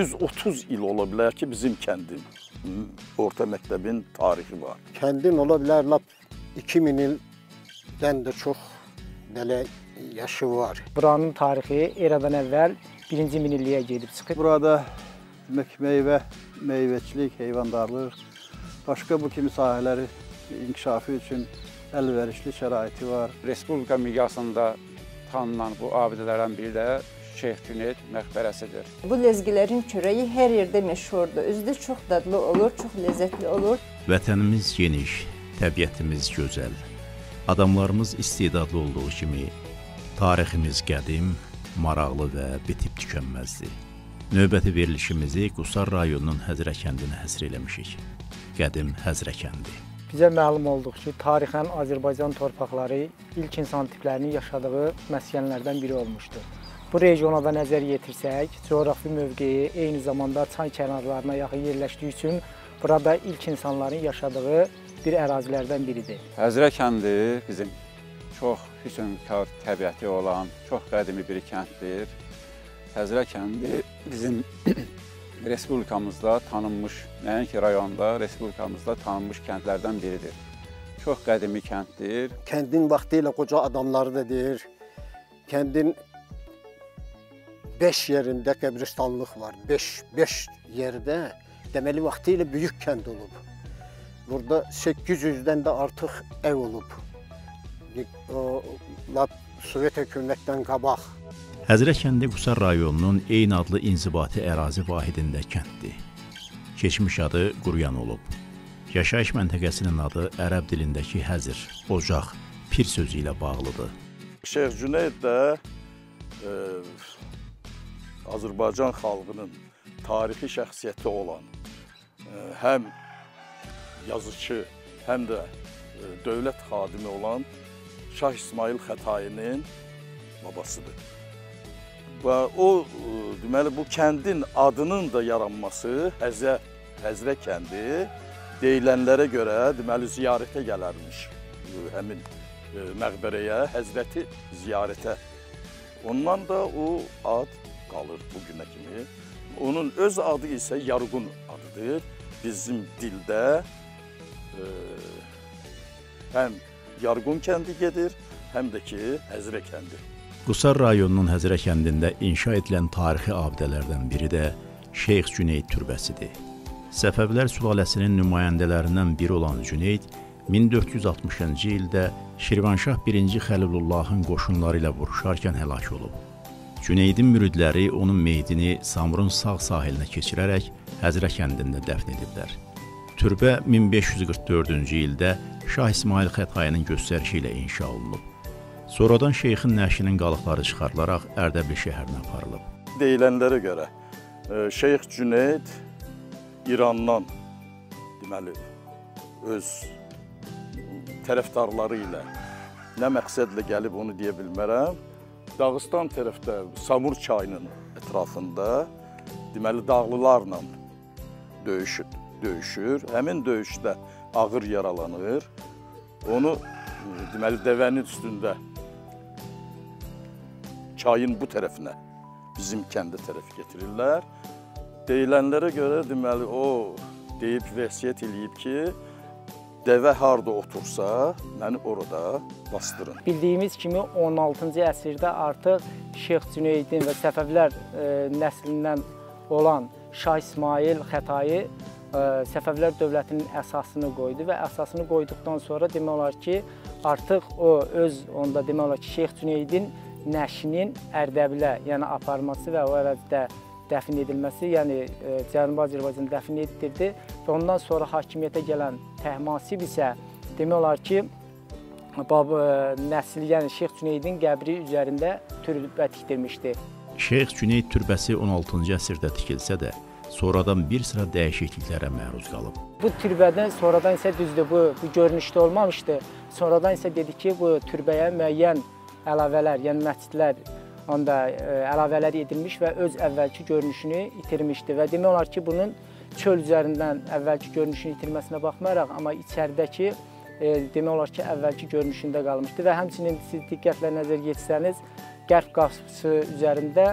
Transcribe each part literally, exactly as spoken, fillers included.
yüz otuz il ola bilər ki, bizim kəndin, orta məktəbin tarixi var. Kəndin ola bilər, lap iki min ildən də çox belə yaşı var. Buranın tarixi eradan əvvəl birinci minilliyə gedib çıxıb. Burada meyvə, meyvəçilik, heyvandarlıq, başqa bu kimi sahələri inkişafı üçün əlverişli şəraiti var. Respublika miqyasında tanınan bu abidələrdən biri də Şeyx Cüneyd məqbərəsidir. Bu lezgilərin çörəyi hər yerdə məşhurdur. Özü də çox dadlı olur, çox ləzzətli olur. Vətənimiz geniş, təbiətimiz gözəl. Adamlarımız istedadlı olduğu kimi, tariximiz qədim, maraqlı və bitib tükənməzdir. Növbəti verilişimizi Qusar rayonunun Həzrə kəndinə həsr eləmişik. Qədim Həzrə kəndi. Bizə məlum olduq ki, tarixən Azərbaycan torpaqları ilk insan tiplərinin yaşadığı məskənlərdən biri olmuşdur. Bu regiona da nəzər yetirsək, coğrafi mövqeyi eyni zamanda çay kənarlarına yaxın yerləşdiyi üçün burada ilk insanların yaşadığı bir ərazilərdən biridir. Həzrə kəndi bizim çox hüsnkar təbiəti olan, çox qədimi bir kənddir. Həzrə kəndi bizim Respublikamızda tanınmış, nəinki rayonda, Respublikamızda tanınmış kəndlərdən biridir. Çox qədimi kənddir. Kəndin vaxtı ilə qoca adamları da deyir. Kəndin beş yerində qəbristanlıq var. beş, beş yerdə deməli vaxtı ilə böyük kənd olub. Burada səkkiz yüzdən də artıq ev olub. O, lap Sovet hökumətdən qabaq. Həzrə kəndi Qusar rayonunun eyni adlı inzibati ərazi vahidində kənddir. Keçmiş adı Quruyan olub. Yaşayış məntəqəsinin adı ərəb dilindəki həzr, ocaq, pir sözü ilə bağlıdır. Şeyx Cüneyd də e, Azərbaycan xalqının tarixi şəxsiyyəti olan, e, həm yazıcı, həm də e, dövlət xadimi olan Şah İsmail Xətainin babasıdır. Və o, deməli, bu kəndin adının da yaranması Həzrə, Həzrə kəndi deyilənlərə görə, deməli, ziyarətə gələrmiş. Həmin e, məqbərəyə, Həzrəti ziyarətə. Ondan da o ad qalır bugünə kimi. Onun öz adı isə Yarğun adıdır. Bizim dildə e, həm Yarğun kəndi gedir, həm də ki, Həzrə kəndi. Qusar rayonunun Həzrə kəndində inşa edilən tarixi abidələrdən biri də Şeyx Cüneyd türbəsidir. Səfəvilər sülaləsinin nümayəndələrindən biri olan Cüneyd, min dörd yüz altmışıncı ildə Şirvanşah birinci Xəlilullahın qoşunları ilə vuruşarkən həlak olub. Cüneydin müridləri onun meydini Samurun sağ sahilinə keçirərək Həzrə kəndində dəfn ediblər. Türbə min beş yüz qırx dördüncü ildə Şah İsmail Xətayinin göstərişi ilə inşa olunub. Sonradan şeyxin nəşinin qalıqları çıxarılaraq Ərdəbil şəhərinə aparılıb. Deyilənlərə görə Şeyx Cüneyd İrandan, deməli, öz tərəfdarları ilə nə məqsədlə gəlib onu deyə bilmərəm. Dağıstan tərəfdə Samur çayının ətrafında, deməli, dağlılarla döyüşür. döyüşür. Həmin döyüşdə ağır yaralanır. Onu, deməli, dəvənin üstündə çayın bu tərəfinə, bizim kəndə tərəf getirirlər. Deyilənlərə görə, deməli, o deyib, vəsiyyət eləyib ki, dəvə harada otursa, məni orada bastırın. Bildiyimiz kimi on altıncı əsrdə artıq Şeyx Cüneydin və Səfəvilər e, nəslindən olan Şah İsmail Xətai e, Səfəvilər dövlətinin əsasını qoydu və əsasını qoyduqdan sonra demək olar ki, artıq o öz onda demək olar ki, Şeyx Cüneydin nəşinin Ərdəbilə, yəni aparması və o ərazidə dəfn edilməsi, yəni e, Cənubi Azərbaycan dəfn etdirdi və ondan sonra hakimiyyətə gələn Təhmasib isə demək olar ki, bab, e, nəsil, yəni Şeyx Cüneydin qəbri üzərində türbə tikdirmişdi. Şeyx Cüneyd türbəsi on altıncı əsrdə tikilsə də, sonradan bir sıra dəyişikliklərə məruz qalıb. Bu türbədən sonradan isə düzdür, bu, bu görünüşdə olmamışdı. Sonradan isə dedi ki, bu türbəyə müəyyən əlavələr, yəni məscidlər onda ə, əlavələr edilmiş və öz əvvəlki görünüşünü itirmişdi və demək olar ki, bunun çöl üzərindən əvvəlki görünüşünü itirməsinə baxmayaraq, amma içəridəki e, demək olar ki, əvvəlki görünüşündə qalmışdı və həmçinin siz diqqətlə nəzər yetsəniz, qərb qapısı üzərində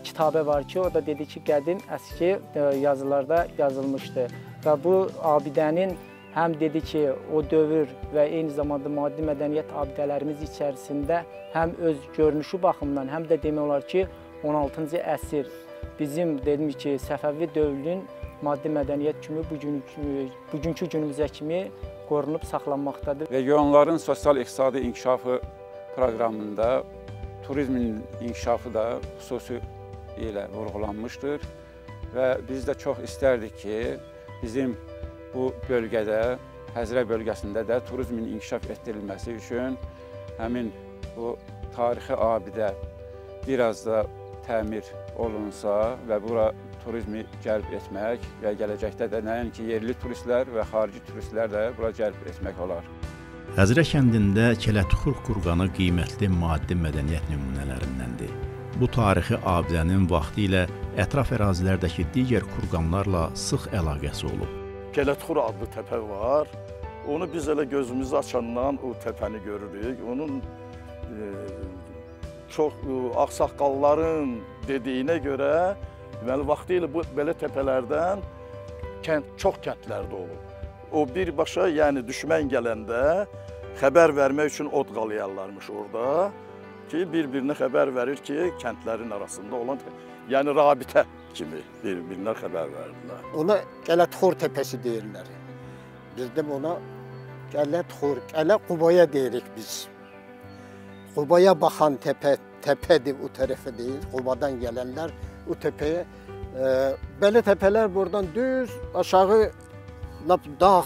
kitabə var ki, o da dedi ki, qədim əski yazılarda yazılmışdı. Və bu abidənin həm dedi ki, o dövr və eyni zamanda maddi mədəniyyət abidələrimiz içərisində həm öz görünüşü baxımından, həm də demək olar ki, on altıncı əsr bizim dedim ki, Səfəvi dövrünün maddi mədəniyyət kimi bugünkü, bugünkü günümüzə kimi qorunub saxlanmaqdadır. Regionların sosial-iqtisadi inkişafı proqramında turizmin inkişafı da xüsusi ilə vurğulanmışdır və biz də çox istərdik ki, bizim bu bölgədə, Həzrə bölgəsində də turizmin inkişaf etdirilməsi üçün həmin bu tarixi abidə biraz da təmir olunsa və bura turizmi cəlb etmək və gələcəkdə də nəinki yerli turistlər və xarici turistlər də bura cəlb etmək olar. Həzrə kəndində Kələtuxur qurğanı qiymətli maddi mədəniyyət nümunələrindəndir. Bu tarixi abidənin vaxtı ilə ətraf ərazilərdəki digər qurğanlarla sıx əlaqəsi olub. Kələtuxur adlı təpə var. Onu biz elə gözümüzü açandan o təpəni görürük. Onun e, çox e, ağsaqqalların dediyinə görə deməli vaxtı ilə bu belə təpələrdən kənd çox kəndlərdə olub. O birbaşa, yəni düşmən gələndə xəbər vermək üçün od qalayarlarmış orada ki, bir-birinə xəbər verir ki, kəndlərin arasında olan, yəni rabitə kimi bir-birinə xəbər verdilər. Ona Kələtuxur təpəsi deyirlər. Biz də ona Kələtuxur, Kələ Qubaya deyirik biz. Qubaya baxan təpə, təpədir o tərəfə deyil. Qubadan gələnlər o təpəyə. E, belə təpələr buradan düz aşağı dağ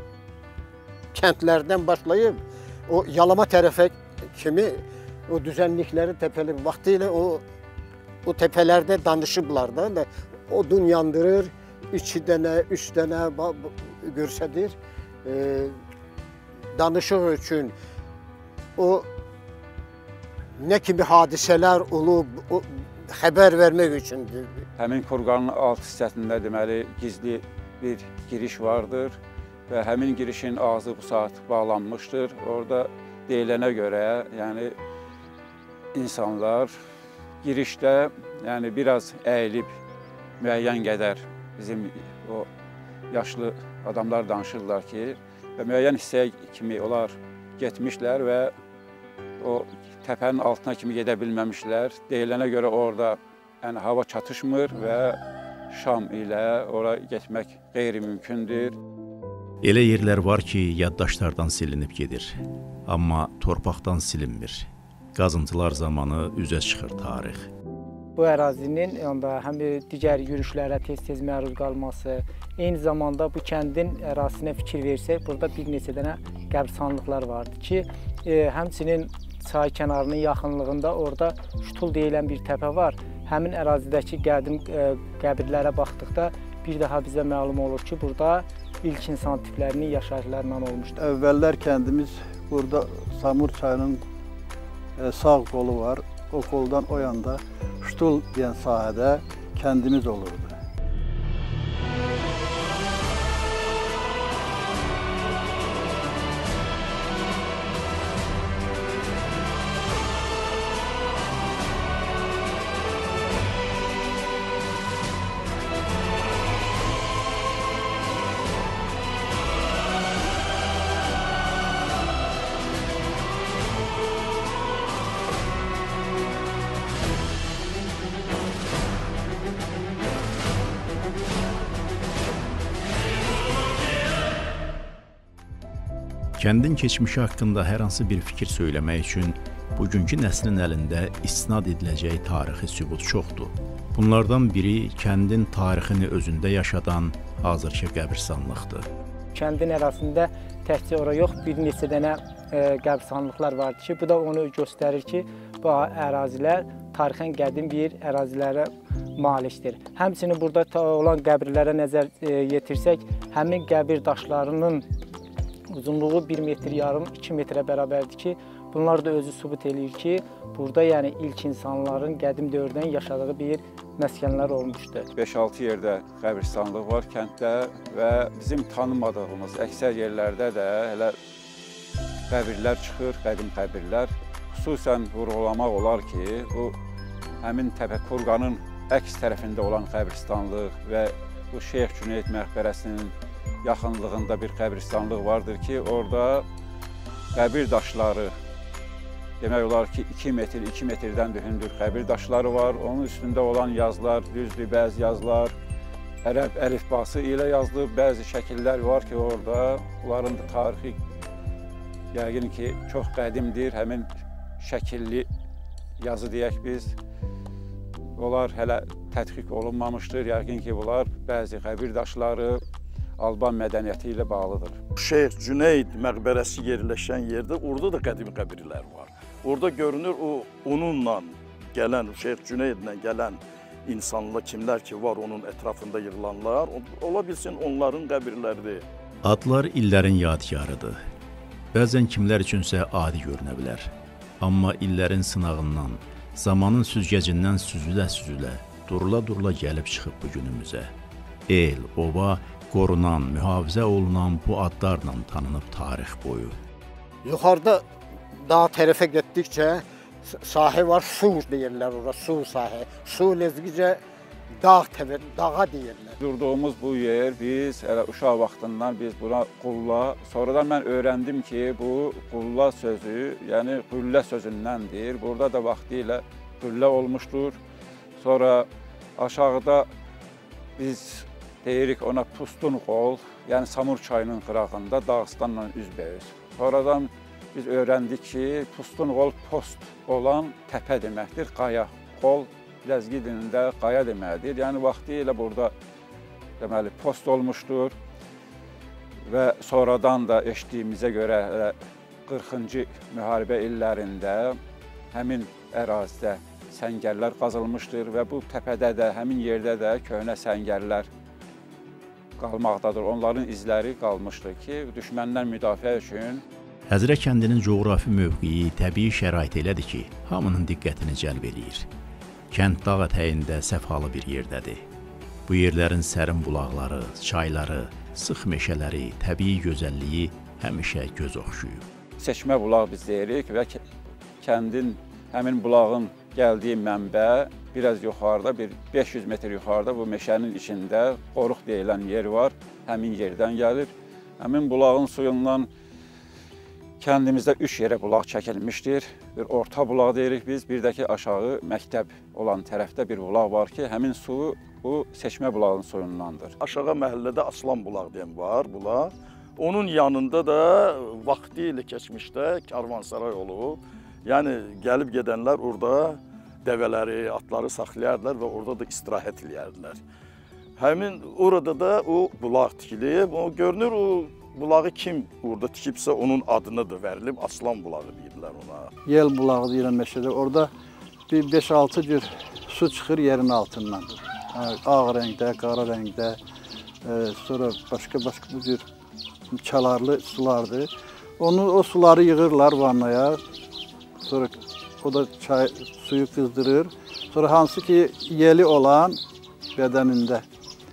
kəndlərdən başlayıb o Yalama tərəfə kimi o düzənlikləri təpəli vaxtı ilə o o təpələrdə danışıblar da, odun yandırır, iki dənə, üç dənə görsədir. E, danışıq üçün o nə kimi hadisələr olub, o, xəbər vermək üçündür. Həmin qurğanın alt hissəsində deməli gizli bir giriş vardır və həmin girişin ağzı bu saat bağlanmışdır. Orada deyilənə görə, yəni insanlar girişdə yəni biraz əyilib müəyyən qədər bizim o yaşlı adamlar danışırlar ki, və müəyyən hissəyə kimi onlar getmişlər və o təpənin altına kimi gedə bilməmişlər. Deyilənə görə orada yəni hava çatışmır və şam ilə ora getmək qeyri-mümkündür. Elə yerlər var ki, yaddaşlardan silinib gedir, amma torpaqdan silinmir. Qazıntılar zamanı üzə çıxır tarix. Bu ərazinin həm digər yürüşlərə tez-tez məruz qalması, eyni zamanda bu kəndin ərazisinə fikir versək, burada bir neçə dənə qəbirstanlıqlar vardı ki, e, həmçinin çay kənarının yaxınlığında orada Şutul deyilən bir təpə var. Həmin ərazidəki qədim e, qəbirlərə baxdıqda bir daha bizə məlum olur ki, burada ilk insan tiplərinin yaşayışlarından olmuşdur. Əvvəllər kəndimiz burada Samur çayının sağ qolu var. O qoldan o yanda Şutul deyən sahədə kəndimiz olurdu. Kəndin keçmişi haqqında hər hansı bir fikir söyləmək üçün bugünkü nəslin əlində istinad ediləcək tarixi sübut çoxdur. Bunlardan biri kəndin tarixini özündə yaşadan hazırki qəbirstanlıqdır. Kəndin ərazisində təkcə ora yox, bir neçə dənə e, qəbirstanlıqlar vardı ki, bu da onu göstərir ki, bu ərazilər tarixən qədim bir ərazilərə malikdir. Həmçinin burada olan qəbirlərə nəzər e, yetirsək, həmin qəbir daşlarının uzunluğu bir metr yarım, iki metrə bərabərdir ki, bunlar da özü sübut eləyir ki, burada yəni ilk insanların qədim dövrdən yaşadığı bir məskənlər olmuşdur. beş-altı yerdə qəbirstanlıq var kənddə və bizim tanımadığımız əksər yerlərdə də elə qəbirlər çıxır, qədim qəbirlər. Xüsusən vurğulamaq olar ki, bu həmin təpə qurğanın əks tərəfində olan qəbristanlıq və bu Şeyx Cüneyd məqbərəsinin yaxınlığında bir qəbristanlıq vardır ki, orada qəbir daşları, demək olar ki, iki metr, iki metrdən də hündür qəbir daşları var. Onun üstündə olan yazılar, düzdür, bəzi yazılar ərəb əlifbası ilə yazılıb, bəzi şəkillər var ki, orada bunların da tarixi yəqin ki, çox qədimdir. Həmin şəkilli yazı deyək biz, onlar hələ tədqiq olunmamışdır. Yəqin ki, bunlar bəzi qəbir daşları Alban mədəniyyəti ilə bağlıdır. Şeyx Cüneyd məqbərəsi yerləşən yerdə orada da qədim qəbirlər var. Orada görünür o onunla gələn, Şeyx Cüneydlə gələn insanlar kimlər ki var onun ətrafında yığılanlar, ola bilsin onların qəbirləridir. Adlar illərin yadigarıdır. Bəzən kimlər üçünsə adi görünə bilər. Amma illərin sınağından, zamanın süzgəcindən süzülə-süzülə, durula-durula gəlib çıxıb bu günümüzə. El, ova, qorunan, mühafizə olunan bu adlarla tanınıb tarix boyu. Yuxarıda dağ tərəfə getdikcə sahə var, su deyirlər ora, su sahə. Su lezgicə dağ təvə, dağa deyirlər. Durduğumuz bu yer, biz hələ uşaq vaxtından biz buna qulla, sonradan mən öyrəndim ki, bu qulla sözü, yəni qüllə sözündəndir. Burada da vaxtilə qüllə olmuşdur. Sonra aşağıda biz deyirik ona Pustun qol, yəni Samur çayının qırağında Dağıstanla üzbəyiz. Sonradan biz öyrəndik ki, Pustun qol post olan təpə deməkdir, qaya. Qol Ləzgi dilində qaya deməkdir. Yəni vaxtı ilə burada deməli post olmuşdur və sonradan da eşitdiyimizə görə qırxıncı müharibə illərində həmin ərazidə səngərlər qazılmışdır və bu təpədə də, həmin yerdə də köhnə səngərlər qalmaqdadır. Onların izləri qalmışdır ki, düşməndən müdafiə üçün. Həzrə kəndinin coğrafi mövqeyi, təbii şərait elədir ki, hamının diqqətini cəlb eləyir. Kənd dağ ətəyində səfalı bir yerdədir. Bu yerlərin sərin bulaqları, çayları, sıx meşələri, təbii gözəlliyi həmişə göz oxşuyub. Seçmə bulaq biz deyirik və kəndin, həmin bulağın gəldiyi mənbə biraz yuxarıda, bir beş yüz metr yuxarıda bu meşənin içində qoruq deyilən yer var. Həmin yerdən gəlir. Həmin bulağın suyundan kəndimizdə üç yerə bulaq çəkilmişdir. Bir orta bulaq deyirik biz, bir də ki aşağı məktəb olan tərəfdə bir bulaq var ki, həmin su bu seçmə bulağın suyundandır. Aşağı məhəllədə Aslan bulaq deyən var, bulaq. Onun yanında da vaxtı ilə keçmişdə karvansaray olub. Yəni gəlib gedənlər orada dəvələri, atları saxlayardılar və orada da istirahət eləyərdilər. Həmin orada da o bulaq tikilib, o görünür o bulağı kim orada tikibsə onun adını da verilib, Aslan bulağı deyirlər ona. Yel bulağı deyilən meşədə, orada bir beş altı cür su çıxır yerin altından. Ağ rəngdə, qara rəngdə, sonra başqa-başqa bu cür çalarlı sulardır. Onu, o suları yığırlar vannaya, sonra o da çay, suyu qızdırır. Sonra hansı ki yeli olan bədənində,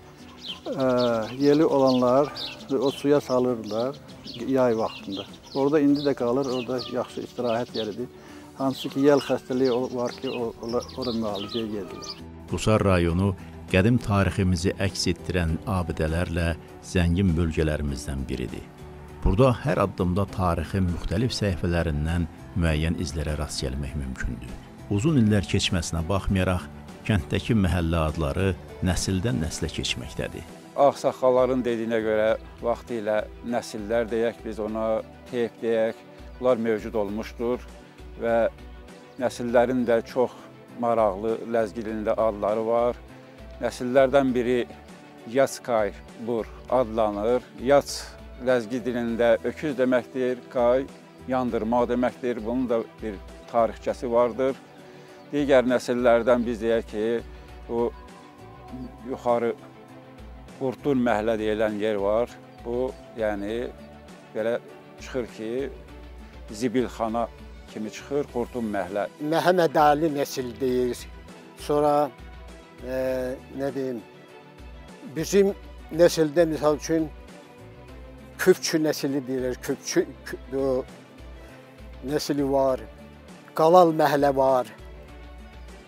yeli olanlar o suya salırlar yay vaxtında. Orada indi də qalır, orada yaxşı istirahət yeridir. Hansı ki yel xəstəliyi var ki, orada müalicəyə gedilir. Qusar rayonu qədim tariximizi əks etdirən abidələrlə zəngin bölgələrimizdən biridir. Burada hər addımda tarixin müxtəlif səhifələrindən müəyyən izlərə rast gəlmək mümkündür. Uzun illər keçməsinə baxmayaraq, kənddəki məhəllə adları nəsildən nəslə keçməkdədir. Ağsaqqalların dediyinə görə vaxtı ilə nəsillər deyək, biz ona teyp deyək, bunlar mövcud olmuşdur və nəsillərin də çox maraqlı Ləzgi dilində adları var. Nəsillərdən biri Yaskay bur adlanır. Yaç Ləzgi dilində öküz deməkdir, qay yandırmaq deməkdir. Bunun da bir tarixçəsi vardır. Digər nəsillərdən biz deyək ki, bu yuxarı Qurtun məhlə deyilən yer var. Bu, yəni, belə çıxır ki, Zibilxana kimi çıxır, Qurtun məhlə. Məhəmməd Ali nəsil deyir. Sonra, e, nə deyim, bizim nəsildə, misal üçün, Küpçü nəsili deyirlər, Küpçü nəsili var, Qalal məhlə var.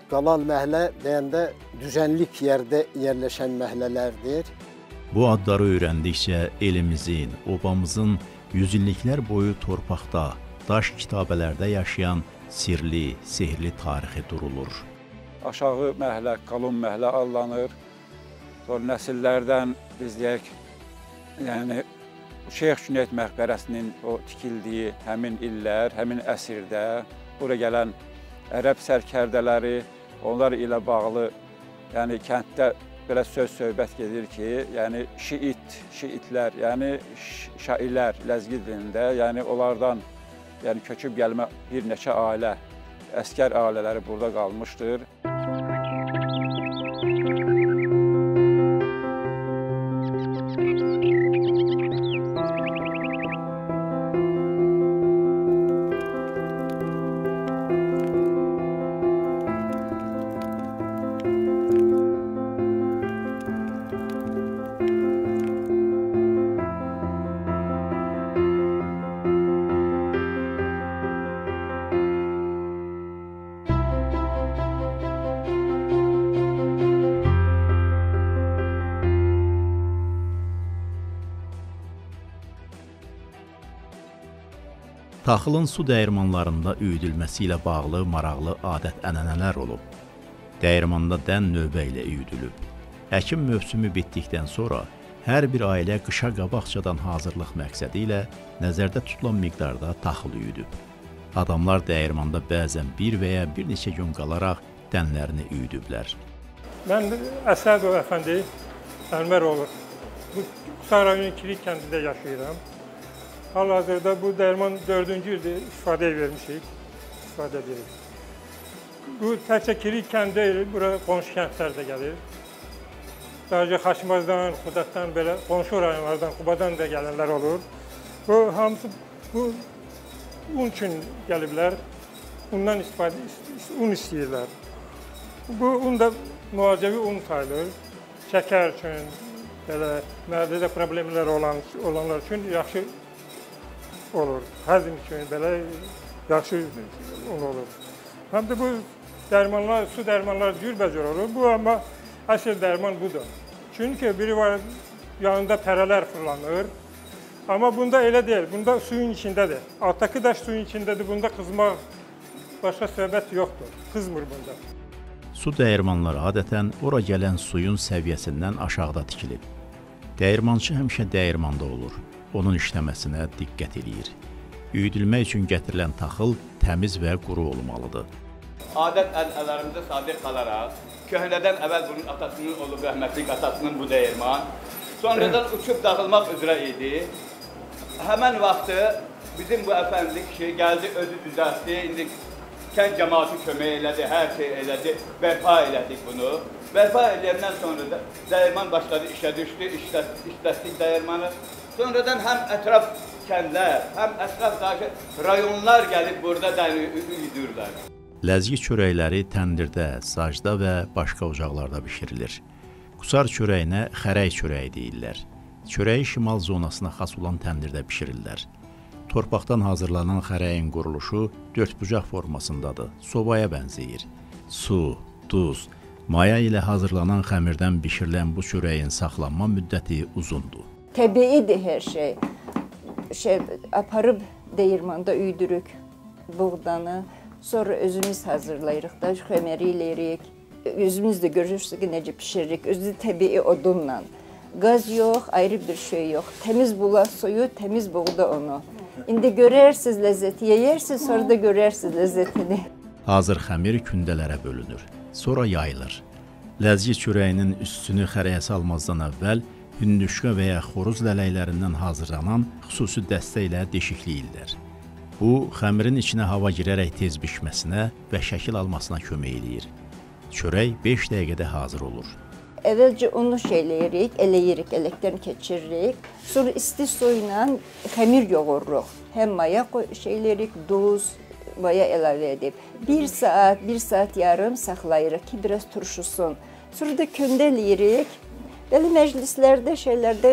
Qalal məhəllə deyəndə düzənlik yerdə yerləşən məhəllələrdir. Bu adları öyrəndikcə elimizin, obamızın yüzilliklər boyu torpaqda, daş kitabələrdə yaşayan sirli, sehirli tarixi durulur. Aşağı məhəllə, qalın məhəllə adlanır. Sonra nəsillərdən biz deyək, yəni Şeyx Cüneyd məqbərəsinin o tikildiyi həmin illər, həmin əsrdə bura gələn ərəb sərkərdələri, onlar ilə bağlı, yəni kənddə belə söz söhbət gedir ki, yəni şiit, şiitlər, yəni şailər ləzgi dilində, yəni onlardan yəni köçüb gəlmə bir neçə ailə, əskər ailələri burada qalmışdır. Taxılın su dəyirmanlarında üyüdülməsi ilə bağlı maraqlı adət-ənənələr olub. Dəyirmanda dən növbə ilə üyüdülüb. Əkin mövsümü bitdikdən sonra hər bir ailə qışa qabaqcadan hazırlıq məqsədi ilə nəzərdə tutulan miqdarda taxıl üyüdüb. Adamlar dəyirmanda bəzən bir və ya bir neçə gün qalaraq dənlərini üyüdüblər. Mən Əsədov Əfəndi Əlməroğlu. Bu Qusar rayonu Kilik kəndində yaşayıram. Hal-hazırda bu dəyirman dördüncü ildir istifadəyə vermişik, istifadə edirik. Bu təkcə Kilik kəndi deyil, bura qonşu kəndlər də gəlir. Sadəcə Xaçmazdan, Xudatdan, belə qonşu rayonlardan, Qubadan da gələnlər olur. Bu hamısı bu un üçün gəliblər, undan istifadə, un istəyirlər. Bu un da müalicəvi un sayılır, şəkər üçün, belə mədədə problemlər olan, olanlar üçün yaxşı olur. Həzm üçün belə yaxşı un olur. Həm də bu dərmanlar, su dərmanlar cürbəcür olur. Bu amma əsl dərman budur. Çünki biri var, yanında pərələr fırlanır. Amma bunda elə deyil. Bunda suyun içindədir. Alttaki daş suyun içindədir. Bunda qızmaq başqa söhbət yoxdur. Qızmır bunda. Su dəyirmanları adətən ora gələn suyun səviyyəsindən aşağıda tikilib. Dəyirmançı həmişə dəyirmanda olur. Onun işləməsinə diqqət eləyir. Üyüdülmək üçün gətirilən taxıl təmiz və quru olmalıdır. Adət ənənələrimizə sadiq qalaraq, köhnədən əvvəl bunun atasının olub, rəhmətlik atasının bu dəyirman, sonradan uçub dağılmaq üzrə idi. Həmən vaxtı bizim bu əfəndi kişi gəldi, özü düzəltdi, indi kənd cəmaatı kömək elədi, hər şey elədi, bərpa elədik bunu. Bərpa edəndən sonra da dəyirman başladı, işə düşdü, işlətdik dəyirmanı. Sonradan həm ətraf kəndlər, həm ətraf rayonlar gəlib burada üyüdürlər. Ləzgi çörəkləri təndirdə, sacda və başqa ocaqlarda bişirilir. Qusar çörəyinə xərək çörəyi deyirlər. Çörəyi şimal zonasına xas olan təndirdə bişirirlər. Torpaqdan hazırlanan xərəyin quruluşu dördbucaq formasındadır, sobaya bənzəyir. Su, duz, maya ilə hazırlanan xəmirdən bişirilən bu çörəyin saxlanma müddəti uzundur. Təbiidir hər şey. Şey, aparıb dəyirmanda üydürük buğdanı, sonra özümüz hazırlayırıq da, xəməri eləyirik. Özümüz də görürsünüz ki, necə pişiririk, özü təbii odunla. Qaz yox, ayrı bir şey yox. Təmiz bula suyu, təmiz buğda onu. İndi görərsiniz ləzzəti, yeyərsiniz, sonra da görərsiniz ləzzətini. Hazır xəmir kündələrə bölünür, sonra yayılır. Ləzgi çörəyinin üstünü xərəyə salmazdan əvvəl hündüşka və ya xoruz lələklərindən hazırlanan xüsusi dəstə ilə deşikləyirlər. Bu, xəmirin içinə hava girərək tez bişməsinə və şəkil almasına kömək eləyir. Çörək beş dəqiqədə hazır olur. Əvvəlcə onu şeyləyirik, eləyirik, elekdən keçiririk. Sonra isti su ilə xəmir yoğururuq. Həm maya şeyləyirik, duz, maya əlavə edib. Bir saat, bir saat yarım saxlayırıq ki, biraz turşusun. Sonra da köndələyirik. Belə məclislərdə, şeylərdə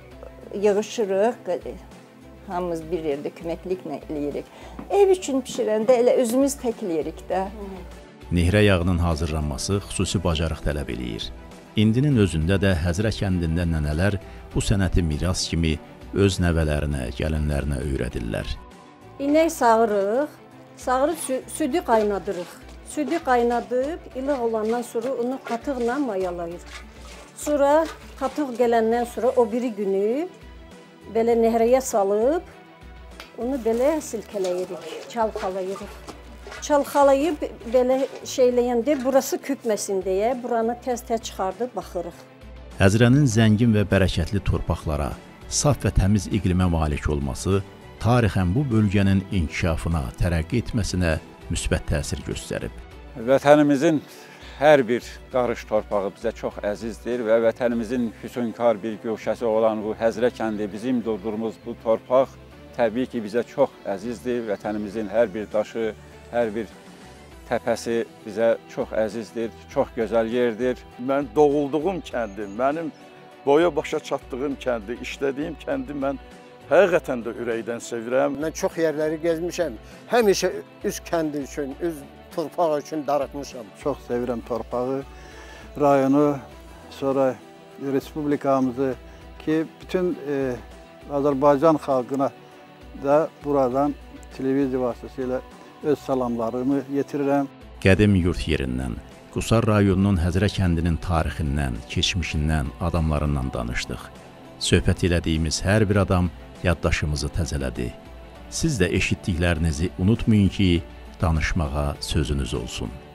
yığışırıq, hamımız bir yerdə köməkliklə eləyirik. Ev üçün pişirəndə elə özümüz təkləyirik də. Nehrə yağının hazırlanması xüsusi bacarıq tələb eləyir. İndinin özündə də Həzrə kəndində nənələr bu sənəti miras kimi öz nəvələrinə, gəlinlərinə öyrədirlər. İnək sağırıq, sağırıb sü südü qaynadırıq. Südü qaynadıb, ilıq olandan sonra onu qatıqla mayalayırıq. Sonra qatıq gələndən sonra o biri günü belə nehrəyə salıb, onu belə silkələyirik, çalxalayırıq. Çalxalayıb belə şeyləyəndə burası kütməsin deyə buranı tez-tez çıxardıb baxırıq. Həzrənin zəngin və bərəkətli torpaqlara, saf və təmiz iqlimə malik olması tarixən bu bölgənin inkişafına, tərəqqi etməsinə müsbət təsir göstərib. Vətənimizin hər bir qarış torpağı bizə çox əzizdir və vətənimizin füsunkar bir gövşəsi olan bu Həzrə kəndi, bizim durduğumuz bu torpaq təbii ki, bizə çox əzizdir. Vətənimizin hər bir daşı, hər bir təpəsi bizə çox əzizdir, çox gözəl yerdir. Mən doğulduğum kəndi, mənim boya başa çatdığım kəndi, işlədiyim kəndi mən həqiqətən də ürəkdən sevirəm. Mən çox yerləri gezmişəm, həmişə üz kəndi üçün, üz torpaq üçün darıxmışam. Çox sevirəm torpağı, rayonu, sonra respublikamızı ki, bütün e, Azərbaycan xalqına da buradan televiziya vasitəsilə öz salamlarımı yetirirəm. Qədim yurt yerindən, Qusar rayonunun Həzrə kəndinin tarixindən, keçmişindən, adamlarından danışdıq. Söhbət elədiyimiz hər bir adam yaddaşımızı təzələdi. Siz də eşitdiklərinizi unutmayın ki, danışmağa sözünüz olsun.